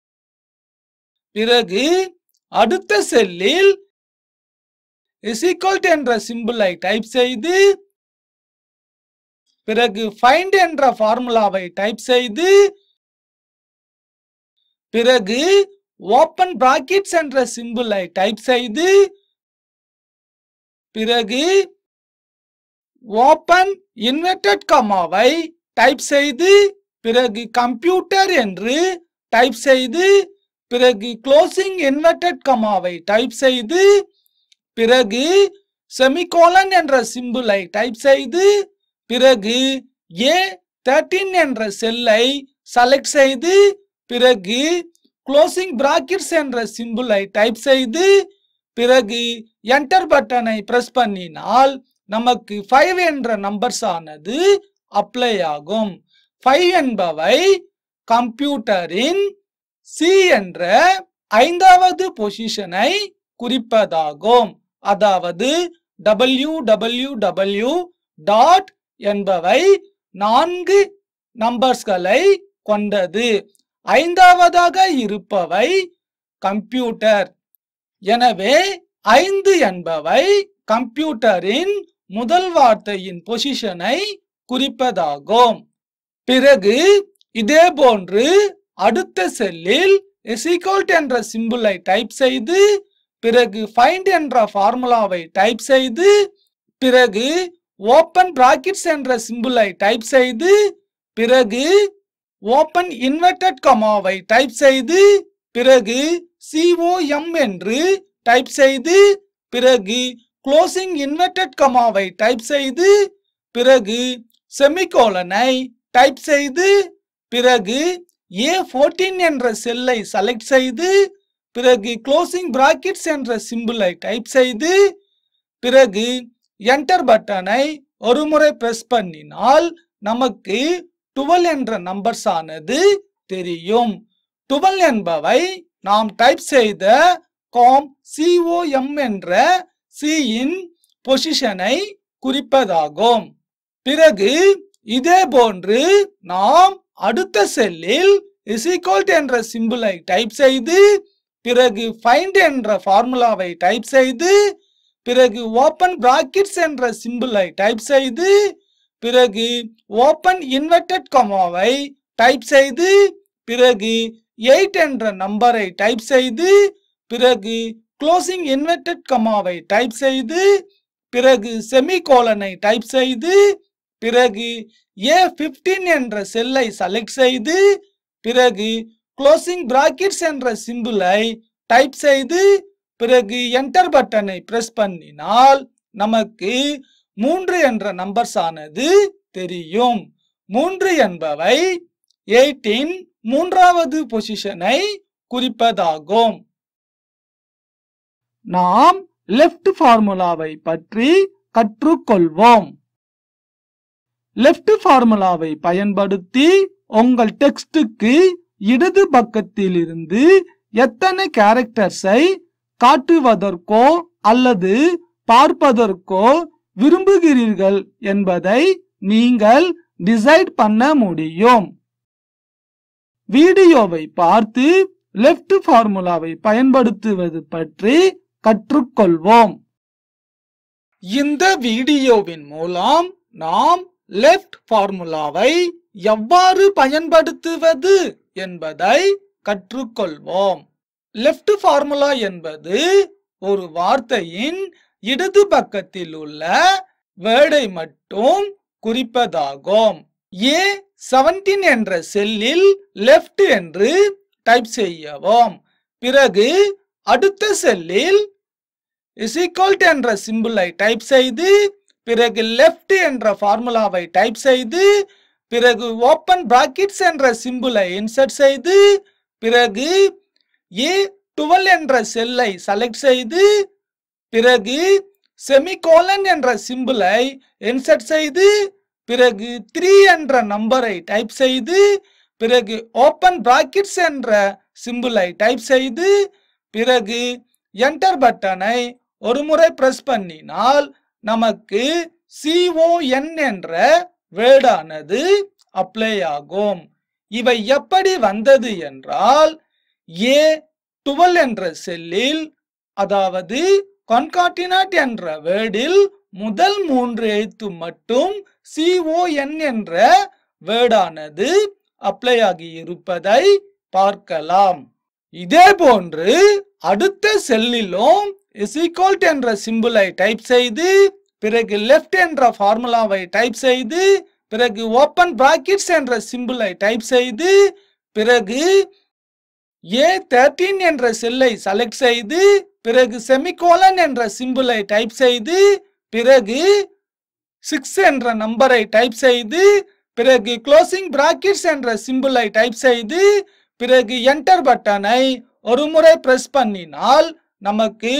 பிறகு அடுத்த செல்லில் = என்ற சிம்பிளை டைப் செய்து பிறகு ஃபைண்ட் என்ற ஃபார்முலாவை டைப் செய்து பிறகு ஓபன் பிராக்கெட்ஸ் என்ற சிம்பிளை டைப் செய்து பிறகு ஓபன் இன்வெர்டட் கமாவை டைப் செய்து பிறகு கம்ப்யூட்டர் என்று டைப் செய்து பிறகு க்ளோசிங் இன்வெர்டட் கமாவை டைப் செய்து பிறகு செமிகோலன் என்ற சிம்பிளை டைப் செய்து பிறகு A13 என்ற செல்லை செலக்ட் செய்து பிறகு க்ளோசிங் பிராக்கெட்ஸ் என்ற சிம்பிளை டைப் செய்து பிறகு என்டர் பட்டனை பிரஸ் பண்ணினால் நமக்கு 5 என்ற நம்பர்ஸ் ஆனது அப்ளை ஆகும். 5 என்பவை கம்ப்யூட்டரின் C என்ற 5வது பொசிஷனை குறிப்பதாகும். அதாவது www டாட் என்பவை 4 நம்பர்ஸ்களை கொண்டது. ஐந்தாவதாக இருப்பவை கம்ப்யூட்டர். எனவே 5 என்பவை கம்ப்யூட்டரின் முதல் வார்த்தையின் பொசிஷனை குறிப்பதாகும். பிறகு இதே போன்று அடுத்த செல்லில் is equal to என்ற சிம்பிளை டைப் செய்து பிறகு find என்ற ஃபார்முலாவை டைப் செய்து பிறகு ஓபன் பிராக்கெட்ஸ் என்ற சிம்பிளை டைப் செய்து பிறகு ஓபன் இன்வெர்டட் கமாவை டைப் செய்து பிறகு COM என்று டைப் செய்து பிறகு க்ளோசிங் இன்வெர்டட் கமாவை டைப் செய்து பிறகு செமிகோலனை டைப் செய்து பிறகு A14 என்ற செல்லை செலக்ட் செய்து பிறகு க்ளோசிங் பிராக்கெட்ஸ் என்ற சிம்பிளை டைப் செய்து பிறகு என்டர் பட்டனை ஒருமுறை பிரஸ் பண்ணினால் நமக்கு 12 என்ற நம்பர்ஸ் ஆனது தெரியும். 12 என்பவை நாம் டைப் செய்த COM என்ற Cயின் பொசிஷனை குறிப்பதாகும். பிறகு இதே போன்று நாம் அடுத்த செல்லில் is equal to என்ற சிம்பிளை டைப் செய்து பிறகு find என்ற ஃபார்முலாவை டைப் செய்து பிறகு ஓபன் பிராக்கெட்ஸ் என்ற சிம்பிளை டைப் செய்து பிறகு ஓபன் இன்வெர்டட் கமாவை டைப் செய்து பிறகு 8 என்ற நம்பரை டைப் செய்து பிறகு க்ளோசிங் இன்வெர்டட் கமாவை டைப் செய்து பிறகு செமிகோலனை டைப் செய்து பிறகு A15 என்ற செல்லை செலக்ட் செய்து பிறகு க்ளோசிங் பிராக்கெட்ஸ் என்ற சிம்பிளை டைப் செய்து பிறகு என்டர் பட்டனை பிரஸ் பண்ணினால் நமக்கு 3 என்ற நம்பர்ஸ் ஆனது தெரியும். 3 என்பவை 8 மூன்றாவது பொசிஷனை குறிப்பதாகும். நாம் லெஃப்ட் ஃபார்முலாவை பற்றி கற்றுக்கொள்வோம். லெஃப்ட் ஃபார்முலாவை பயன்படுத்தி உங்கள் டெக்ஸ்டுக்கு இடது பக்கத்தில் இருந்து எத்தனை கேரக்டர்ஸை காட்டுவதற்கோ அல்லது பார்ப்பதற்கோ விரும்புகிறீர்கள் என்பதை நீங்கள் டிசைட் பண்ண முடியும். வீடியோவை பார்த்து லெஃப்ட் ஃபார்முலாவை பயன்படுத்துவது பற்றி கற்றுக்கொள்வோம். இந்த வீடியோவின் மூலம் நாம் லெஃப்ட் ஃபார்முலாவை எவ்வாறு பயன்படுத்துவது என்பதை கற்றுக்கொள்வோம். லெஃப்ட் ஃபார்முலா என்பது ஒரு வார்த்தையின் இடது பக்கத்தில் உள்ள வேர்டை மட்டும் குறிப்பதாகும். A17 என்ற செல்லில் லெஃப்ட் என்று டைப் செய்யவும். பிறகு அடுத்த செல்லில் is equal to என்ற சிம்பிளை டைப் செய்து பிறகு லெஃப்ட் என்ற ஃபார்முலாவை டைப் செய்து பிறகு ஓபன் பிராக்கெட்ஸ் என்ற சிம்பிளை இன்சர்ட் செய்து பிறகு A12 என்ற செல்லை செலக்ட் செய்து பிறகு செமிகோலன் என்ற சிம்பிளை இன்சர்ட் செய்து பிறகு 3 என்ற நம்பரை டைப் செய்து பிறகு ஓபன் பிராக்கெட்ஸ் என்ற சிம்பிளை டைப் செய்து பிறகு என்டர் பட்டனை ஒருமுறை பிரஸ் பண்ணினால் நமக்கு CON என்ற வேர்டானது அப்ளை ஆகும். இவை எப்படி வந்தது என்றால் A12 என்ற செல்லில் அதாவது கான்காட்டினேட் என்ற வேர்டில் முதல் 3 எழுத்து மட்டும் CON என்ற வேர்டானது அப்ளை ஆகி இருப்பதை பார்க்கலாம். இதே போன்று அடுத்த செல்லிலும் is equal to என்ற சிம்பிளை டைப் செய்து பிறகு லெஃப்ட் என்ற ஃபார்முலாவை டைப் செய்து பிறகு ஓபன் பிராக்கெட்ஸ் என்ற சிம்பிளை டைப் செய்து பிறகு A13 என்ற செல்லை செலக்ட் செய்து பிறகு செமிகோலன் என்ற சிம்பிளை டைப் செய்து பிறகு 6 என்ற நம்பரை டைப் செய்து பிறகு க்ளோசிங் பிராக்கெட்ஸ் என்ற சிம்பிளை டைப் செய்து பிறகு என்டர் பட்டனை ஒருமுறை பிரஸ் பண்ணினால் நமக்கு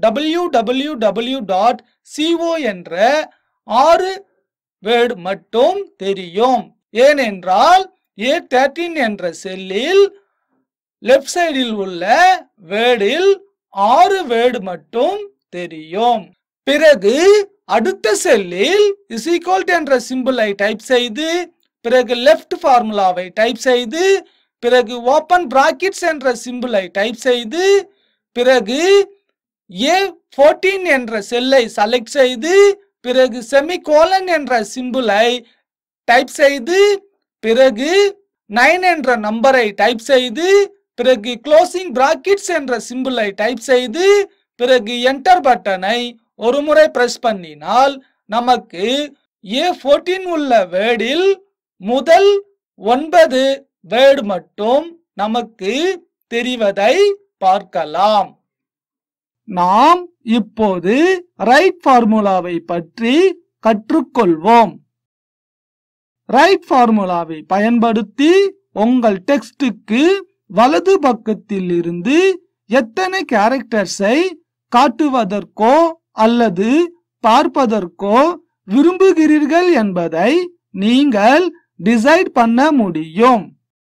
www.co என்ற 6 வேர்ட் மட்டும் தெரியும். ஏனென்றால் A13 என்ற செல்லில் லெஃப்ட் சைடில் உள்ள வேர்டில் 6 வேர்டு மட்டும் தெரியும். பிறகு அடுத்த செல்லில் இஸ் ஈக்குவல் டு என்ற சிம்பிளை டைப் செய்து பிறகு லெஃப்ட் ஃபார்முலாவை டைப் செய்து பிறகு ஓபன் பிராக்கெட்ஸ் என்ற சிம்பிளை டைப் செய்து பிறகு A14 என்ற செல்லை செலக்ட் செய்து பிறகு செமிகோலன் என்ற சிம்பிளை டைப் செய்து பிறகு 9 என்ற நம்பரை டைப் செய்து பிறகு க்ளோசிங் பிராக்கெட்ஸ் என்ற சிம்பிளை டைப் செய்து பிறகு என்டர் பட்டனை ஒரு முறை பிரஸ் பண்ணினால் நமக்கு A14 உள்ள வேர்டில் முதல் 9 வேர்டு மட்டும் நமக்கு தெரிவதை பார்க்கலாம். நாம் இப்போது ரைட் ஃபார்முலாவை பற்றி கற்றுக்கொள்வோம். ரைட் ஃபார்முலாவை பயன்படுத்தி உங்கள் டெக்ஸ்டுக்கு வலது பக்கத்தில் இருந்து எத்தனை கேரக்டர்ஸை காட்டுவதற்கோ அல்லது பார்ப்பதற்கோ விரும்புகிறீர்கள் என்பதை நீங்கள் டிசைட் பண்ண முடியும்.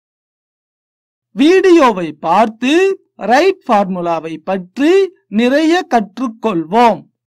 வீடியோவை பார்த்து ரைட் ஃபார்முலாவை பற்றி நிறைய கற்றுக்கொள்வோம்.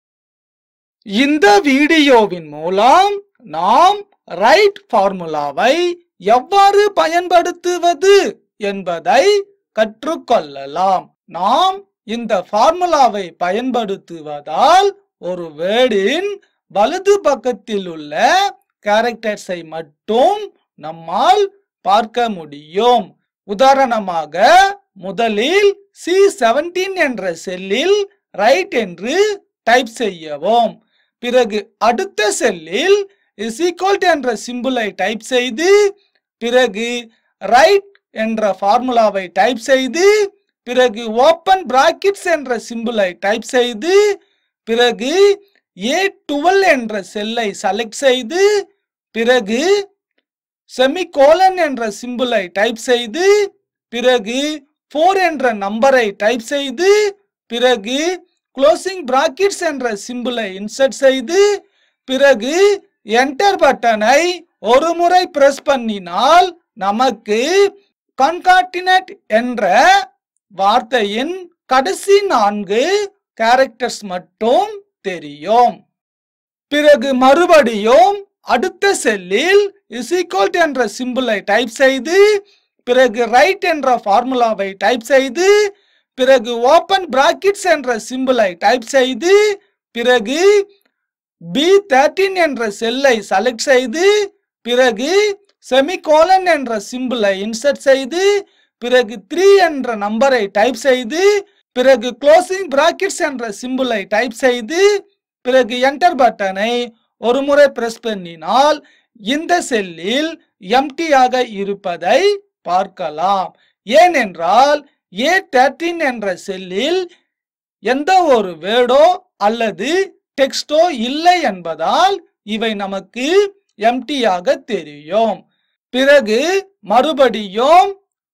இந்த வீடியோவின் மூலம் நாம் ரைட் ஃபார்முலாவை எவ்வாறு பயன்படுத்துவது என்பதை கற்றுக்கொள்ளலாம். நாம் இந்த ஃபார்முலாவை பயன்படுத்துவதால் ஒரு வேர்டின் வலது பக்கத்தில் உள்ள கேரக்டர்ஸை மட்டும் நம்மால் பார்க்க முடியும். உதாரணமாக முதலில் C17 என்ற செல்லில் ரைட் என்று டைப் செய்யவும். பிறகு அடுத்த செல்லில் இஸ் ஈக்குவல் டு என்ற சிம்பிளை டைப் செய்து பிறகு ரைட் என்ற ஃபார்முலாவை டைப் செய்து பிறகு ஓபன் பிராக்கெட்ஸ் என்ற சிம்பிளை டைப் செய்து பிறகு A12 என்ற செல்லை செலக்ட் செய்து பிறகு செமிகோலன் என்ற சிம்பிளை டைப் செய்து பிறகு 4 என்ற நம்பரை டைப் செய்து பிறகு க்ளோசிங் பிராக்கெட்ஸ் என்ற சிம்பிளை இன்சர்ட் செய்து பிறகு என்டர் பட்டனை ஒரு முறை பிரஸ் பண்ணினால் நமக்கு கான்காட்டினேட் என்ற வார்த்தையின் கடைசி 4 கேரக்டர்ஸ் மட்டும் தெரியும். பிறகு மறுபடியும் அடுத்த செல்லில் இஸ் ஈக்குவல் டு என்ற சிம்பிளை டைப் செய்து பிறகு ரைட் என்ற ஃபார்முலாவை டைப் செய்து பிறகு ஓபன் பிராக்கெட்ஸ் என்ற சிம்பிளை டைப் செய்து பிறகு B13 என்ற செல்லை செலக்ட் செய்து பிறகு செமிகோலன் என்ற சிம்பிளை இன்சர்ட் செய்து பிறகு 3 என்ற நம்பரை டைப் செய்து பிறகு க்ளோசிங் பிராக்கெட்ஸ் என்ற சிம்பிளை டைப் செய்து பிறகு என்டர் பட்டனை ஒரு முறை பிரஸ் பண்ணினால் இந்த செல்லில் எம்டியாக இருப்பதை பார்க்கலாம். ஏனென்றால் A13 என்ற செல்லில் எந்த ஒரு வேர்டோ அல்லது டெக்ஸ்டோ இல்லை என்பதால் இவை நமக்கு எம்டியாக தெரியும். பிறகு மறுபடியும்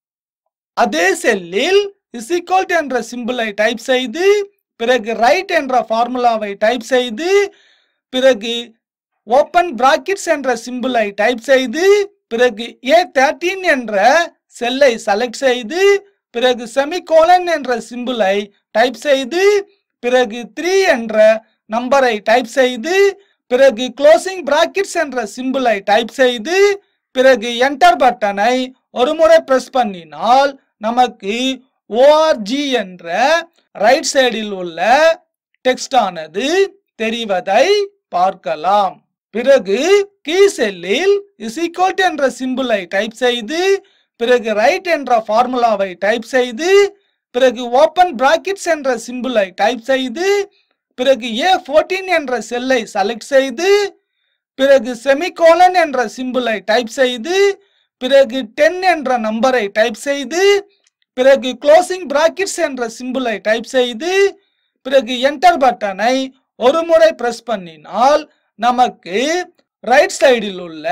அதே செல்லில் இஸ் ஈக்குவல் டு என்ற சிம்பிளை டைப் செய்து பிறகு ரைட் என்ற ஃபார்முலாவை டைப் செய்து பிறகு ஓபன் பிராக்கெட்ஸ் என்ற சிம்பிளை டைப் செய்து பிறகு A13 என்ற செல்லை செலக்ட் செய்து பிறகு செமிகோலன் என்ற சிம்பிளை டைப் செய்து பிறகு 3 என்ற நம்பரை டைப் செய்து பிறகு க்ளோசிங் பிராக்கெட்ஸ் என்ற சிம்பிளை டைப் செய்து பிறகு என்டர் பட்டனை ஒரு முறை பிரஸ் பண்ணினால் நமக்கு ORG என்ற ரைட் சைடில் உள்ள டெக்ஸ்ட் ஆனது தெரிவதை பார்க்கலாம். பிறகு கீ செல்லில் இஸ் ஈக்குவல் டு என்ற சிம்பிளை டைப் செய்து பிறகு ரைட் என்ற ஃபார்முலாவை டைப் செய்து பிறகு ஓபன் பிராக்கெட்ஸ் என்ற சிம்பிளை டைப் செய்து பிறகு A14 என்ற செல்லை செலக்ட் செய்து பிறகு செமிகோலன் என்ற சிம்பிளை டைப் செய்து பிறகு 10 என்ற நம்பரை டைப் செய்து பிறகு க்ளோசிங் பிராக்கெட்ஸ் என்ற சிம்பிளை டைப் செய்து பிறகு என்டர் பட்டனை ஒரு முறை பிரஸ் பண்ணினால் நமக்கு ரைட் சைடில் உள்ள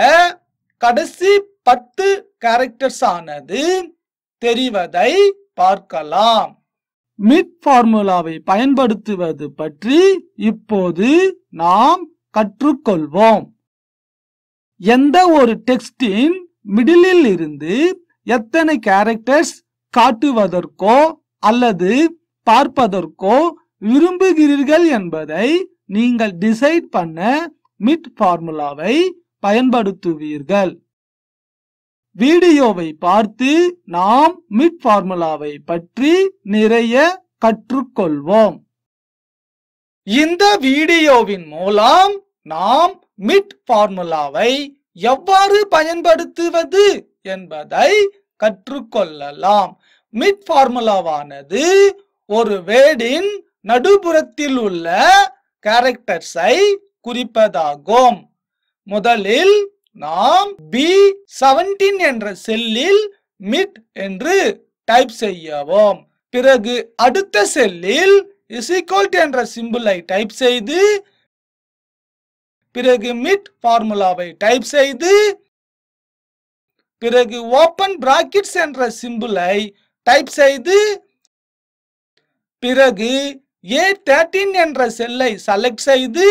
கடைசி 10 கேரக்டர்ஸ் ஆனது தெரிவதை பார்க்கலாம். மிட் ஃபார்முலாவை பயன்படுத்துவது பற்றி இப்போது நாம் கற்றுக்கொள்வோம். எந்த ஒரு டெக்ஸ்டின் மிடிலில் இருந்து எத்தனை கேரக்டர்ஸ் காட்டுவதற்கோ அல்லது பார்ப்பதற்கோ விரும்புகிறீர்கள் என்பதை நீங்கள் டிசைட் பண்ண MIT ஃபார்முலாவை பயன்படுத்துவீர்கள். வீடியோவை பார்த்து நாம் MIT ஃபார்முலாவை பற்றி நிறைய கற்றுக்கொள்வோம். இந்த வீடியோவின் மூலம் நாம் MIT ஃபார்முலாவை எவ்வாறு பயன்படுத்துவது என்பதை கற்றுக்கொள்ளலாம். MIT ஃபார்முலாவானது ஒரு வேர்டின் நடுப்புறத்தில் உள்ள கேரக்டர்ஸை குறிப்பதாகும். முதலில் நாம் B17 என்ற செல்லில் MIT என்று டைப் செய்யவும். பிறகு அடுத்த செல்லில் = என்ற சிம்பலை டைப் செய்து பிறகு MIT ஃபார்முலாவை டைப் செய்து பிறகு ஓபன் பிராக்கெட்ஸ் என்ற சிம்பலை டைப் செய்து பிறகு A13 என்ற செல்லை செலக்ட் செய்து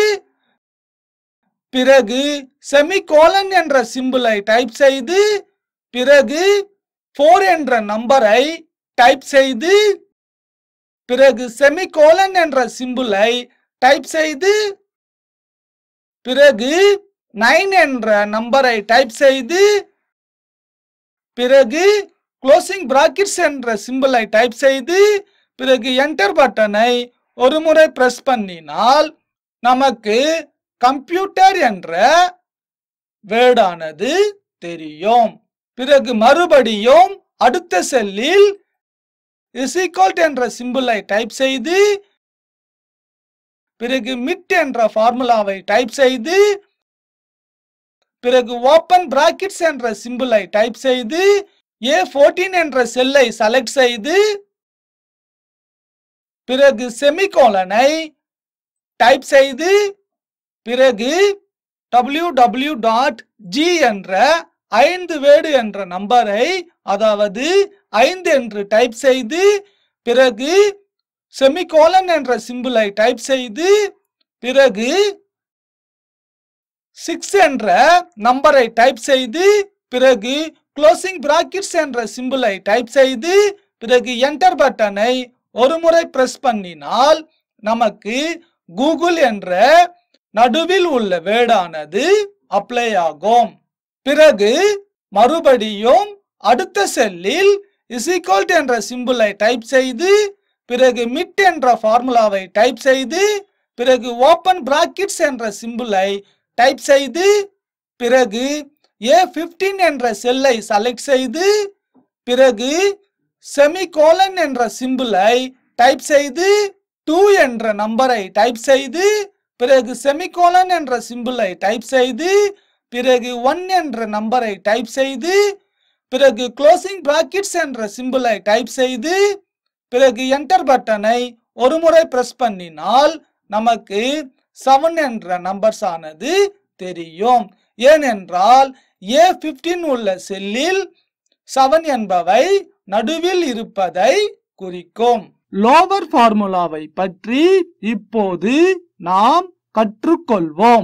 பிறகு செமிகோலன் என்ற சிம்பலை டைப் செய்து பிறகு 4 என்ற நம்பரை டைப் செய்து பிறகு செமிகோலன் என்ற சிம்பலை டைப் செய்து பிறகு 9 என்ற நம்பரை டைப் செய்து பிறகு க்ளோசிங் பிராக்கெட்ஸ் என்ற சிம்பலை டைப் செய்து பிறகு என்டர் பட்டனை ஒரு முறை பிரஸ் பண்ணினால் நமக்கு கம்ப்யூட்டர் என்ற வேர்டானது தெரியும். பிறகு மறுபடியும் அடுத்த செல்லில் = என்ற சிம்பலை டைப் செய்து பிறகு MIT என்ற ஃபார்முலாவை டைப் செய்து பிறகு ஓபன் பிராக்கெட்ஸ் என்ற சிம்பலை டைப் செய்து A14 என்ற செல்லை செலக்ட் செய்து பிறகு செமிகோலனை டைப் செய்து பிறகு www.g என்ற 5 வேர்டு என்ற நம்பரை அதாவது 5 என்று டைப் செய்து பிறகு செமிகோலன் என்ற சிம்பலை டைப் செய்து பிறகு 6 என்ற நம்பரை டைப் செய்து பிறகு க்ளோசிங் பிராக்கெட்ஸ் என்ற சிம்பலை டைப் செய்து பிறகு என்டர் பட்டனை ஒரு முறை பிரஸ் பண்ணினால் நமக்கு கூகுள் என்ற நடுவில் உள்ள வேர்டானது அப்ளை ஆகும். பிறகு மறுபடியும் அடுத்த செல்லில் = என்ற சிம்பலை டைப் செய்து பிறகு MIT என்ற ஃபார்முலாவை டைப் செய்து பிறகு ஓபன் பிராக்கெட்ஸ் என்ற சிம்பலை டைப் செய்து பிறகு A15 என்ற செல்லை செலக்ட் செய்து பிறகு செமிகோலன் என்ற சிம்பலை டைப் செய்து 2 என்ற நம்பரை டைப் செய்து பிறகு செமிகோலன் என்ற சிம்பலை டைப் செய்து பிறகு 1 என்ற நம்பரை டைப் செய்து பிறகு க்ளோசிங் பிராக்கெட்ஸ் என்ற சிம்பலை டைப் செய்து பிறகு என்டர் பட்டனை ஒரு முறை பிரஸ் பண்ணினால் நமக்கு 7 என்ற நம்பர்ஸ் ஆனது தெரியும். ஏனென்றால் A15 உள்ள செல்லில் 7 என்பவை நடுவில் இருப்பதை குறிக்கும். லோவர் ஃபார்முலாவை பற்றி இப்போது நாம் கற்றுக்கொள்வோம்.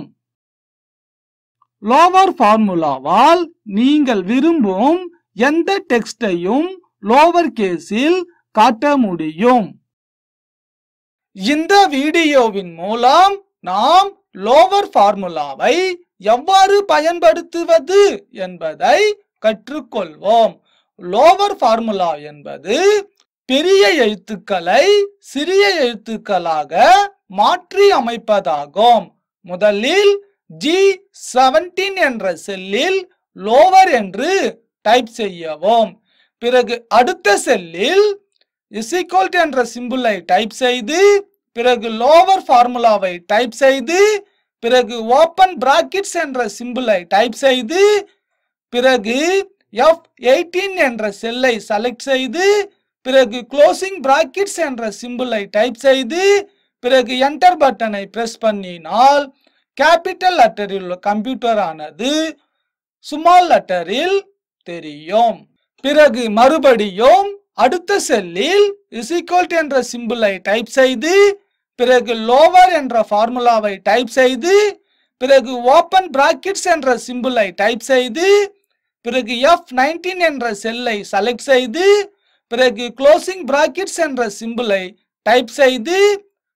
லோவர் ஃபார்முலாவால் நீங்கள் விரும்பும் எந்த டெக்ஸ்டையும் லோவர் கேஸில் காட்ட முடியும். இந்த வீடியோவின் மூலம் நாம் லோவர் ஃபார்முலாவை எவ்வாறு பயன்படுத்துவது என்பதை கற்றுக்கொள்வோம். லோவர் ஃபார்முலா என்பது பெரிய எழுத்துக்களை சிறிய எழுத்துக்களாக மாற்றி அமைப்பதாகும். முதலில் G17 என்ற செல்லில் லோவர் என்று டைப் செய்யவும். பிறகு அடுத்த செல்லில் = என்ற சிம்பலை டைப் செய்து பிறகு லோவர் ஃபார்முலாவை டைப் செய்து பிறகு ஓபன் பிராக்கெட்ஸ் என்ற சிம்பலை டைப் செய்து பிறகு F18 என்ற செல்லை செலக்ட் செய்து பிறகு க்ளோசிங் பிராக்கெட்ஸ் என்ற சிம்பலை டைப் செய்து பிறகு என்டர் பட்டனை பிரஸ் பண்ணினால் கேபிட்டல் லெட்டரில் உள்ள கம்ப்யூட்டர் ஆனது ஸ்மால் லெட்டரில் தெரியும். பிறகு மறுபடியும் அடுத்த செல்லில் = என்ற சிம்பலை டைப் செய்து பிறகு லோவர் என்ற ஃபார்முலாவை டைப் செய்து பிறகு ஓபன் பிராக்கெட்ஸ் என்ற சிம்பலை டைப் செய்து பிறகு F19 என்ற செல்லை செலக்ட் செய்து பிறகு க்ளோசிங் பிராக்கெட்ஸ் என்ற சிம்பலை டைப் செய்து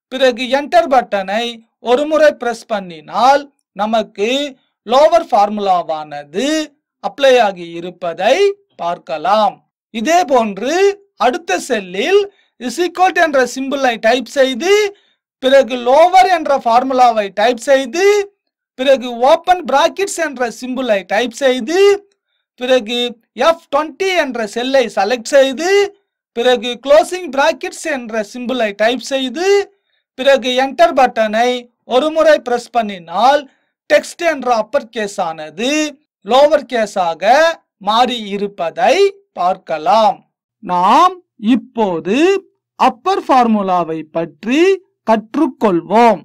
பிறகு என்டர் பட்டனை ஒரு முறை பிரஸ் பண்ணினால் நமக்கு லோவர் ஃபார்முலாவானது அப்ளை ஆகி இருப்பதை பார்க்கலாம். இதே போன்று அடுத்த செல்லில் இஸ் ஈக்குவல் என்ற சிம்பிளை டைப் செய்து பிறகு லோவர் என்ற ஃபார்முலாவை டைப் செய்து பிறகு ஓபன் பிராக்கெட்ஸ் என்ற சிம்பிளை டைப் செய்து பிறகு F20 என்ற செல்லை செலக்ட் செய்து பிறகு க்ளோசிங் பிராக்கெட்ஸ் என்ற சிம்பிளை டைப் செய்து பிறகு என்டர் பட்டனை ஒரு முறை பிரஸ் பண்ணினால் டெக்ஸ்ட் என்ற அப்பர் கேஸ் ஆனது லோவர் கேஸாக மாறி இருப்பதை பார்க்கலாம். நாம் இப்போது அப்பர் ஃபார்முலாவை பற்றி கற்றுக்கொள்வோம்.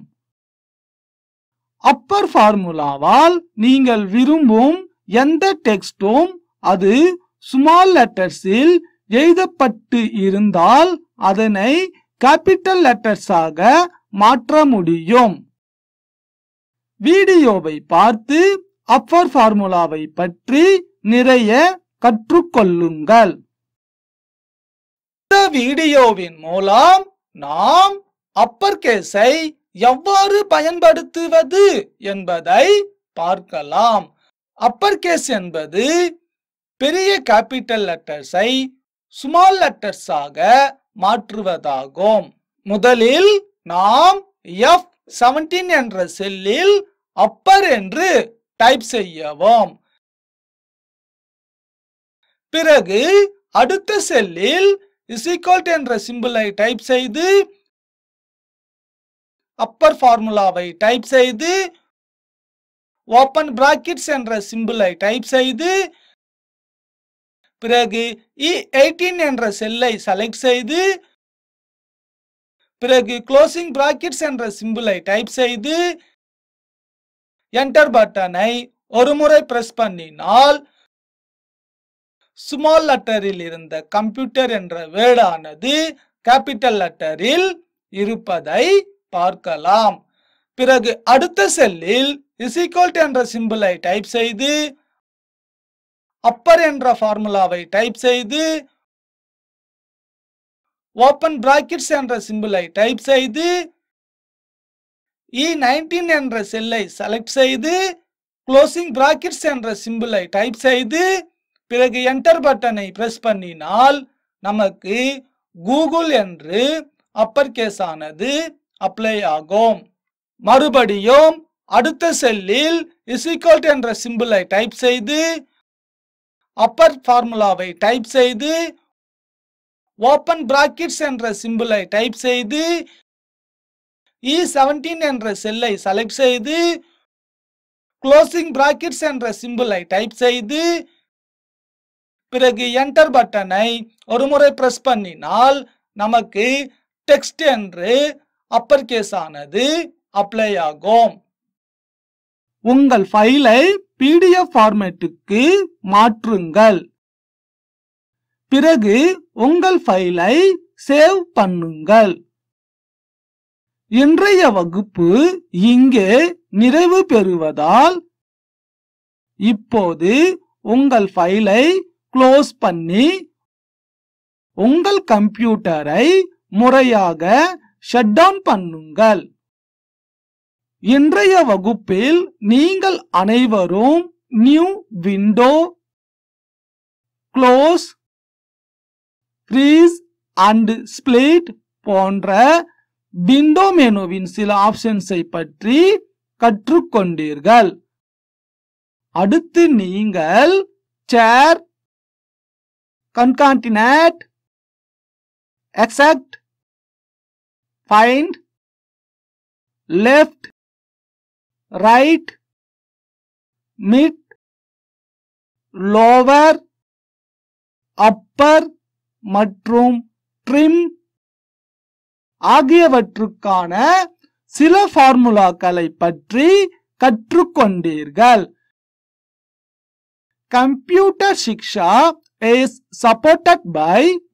அப்பர் ஃபார்முலாவால் நீங்கள் விரும்பும் எந்த டெக்ஸ்டும் அது ஸ்மால் லெட்டர்ஸில் எழுதப்பட்டு இருந்தால் அதனை கேபிட்டல் லெட்டர்ஸாக மாற்ற முடியும். வீடியோவை பார்த்து அப்பர் ஃபார்முலாவை பற்றி நிறைய கற்றுக்கொள்ளுங்கள். இந்த வீடியோவின் மூலம் நாம் அப்பர் கேஸை எவ்வாறு பயன்படுத்துவது என்பதை பார்க்கலாம். அப்பர் கேஸ் என்பது பெரிய கேபிட்டல் லெட்டர்ஸை ஸ்மால் லெட்டர்ஸாக மாற்றுவதாகும். முதலில் நாம் F17 என்ற செல்லில் அப்பர் என்று டைப் செய்யவும். பிறகு அடுத்த செல்லில் இஸ் ஈக்குவல் என்ற சிம்பிளை டைப் செய்து அப்பர் ஃபார்முலாவை டைப் செய்து ஓபன் பிராக்கெட்ஸ் என்ற சிம்பிளை டைப் செய்து பிறகு E18 என்ற செல்லை செலக்ட் செய்து பிறகு க்ளோசிங் பிராக்கெட்ஸ் என்ற சிம்பிளை டைப் செய்து என்டர் பட்டனை ஒரு முறை பிரஸ் பண்ணினால் ஸ்மால் லெட்டரில் இருந்த கம்ப்யூட்டர் என்ற வேர்ட் ஆனது கேபிட்டல் லெட்டரில் இருப்பதை பார்க்கலாம். பிறகு அடுத்த செல்லில் இஸ் ஈக்குவல் என்ற சிம்பிளை டைப் செய்து அப்பர் என்ற ஃபார்முலாவை டைப் செய்து ஓபன் பிராக்கெட்ஸ் என்ற சிம்பிளை டைப் செய்து E19 என்ற செல்லை செலக்ட் செய்து க்ளோசிங் பிராக்கெட்ஸ் என்ற சிம்பிளை டைப் செய்து பிறகு என்டர் பட்டனை பிரஸ் பண்ணினால் நமக்கு கூகுள் என்று அப்பர் கேஸ் ஆனது அப்ளை ஆகும். மறுபடியும் அடுத்த செல்லில் இஸ் ஈக்குவல் என்ற சிம்பிளை டைப் செய்து அப்பர் ஃபார்முலாவை டைப் செய்து ஓபன் பிராக்கெட்ஸ் என்ற சிம்பிளை டைப் செய்து E17 என்ற செல்லை செலக்ட் செய்து க்ளோசிங் பிராக்கெட்ஸ் என்ற சிம்பிளை டைப் செய்து பிறகு என்டர் பட்டனை ஒரு முறை பிரஸ் பண்ணினால் நமக்கு டெக்ஸ்ட் என்று அப்பர் கேஸ் ஆனது அப்ளை ஆகும். உங்கள் ஃபைலை PDF ஃபார்மேட்டுக்கு மாற்றுங்கள். பிறகு உங்கள் ஃபைலை சேவ் பண்ணுங்கள். இன்றைய வகுப்பு இங்கே நிறைவு பெறுவதால் இப்போது உங்கள் ஃபைலை க்ளோஸ் பண்ணி உங்கள் கம்ப்யூட்டரை முறையாக ஷட் டவுன் பண்ணுங்கள். இன்றைய வகுப்பில் நீங்கள் அனைவரும் new window, close, freeze and split போன்ற விண்டோ மெனுவின் சில ஆப்ஷன்ஸை பற்றி கற்றுக்கொண்டீர்கள். அடுத்து நீங்கள் சேர், concatenate, exact, find, left, right, mid, lower, upper மற்றும் trim ஆகியவற்றுக்கான சில ஃபார்முலாக்களை பற்றி கற்றுக்கொண்டீர்கள். Computer Shiksha is supported by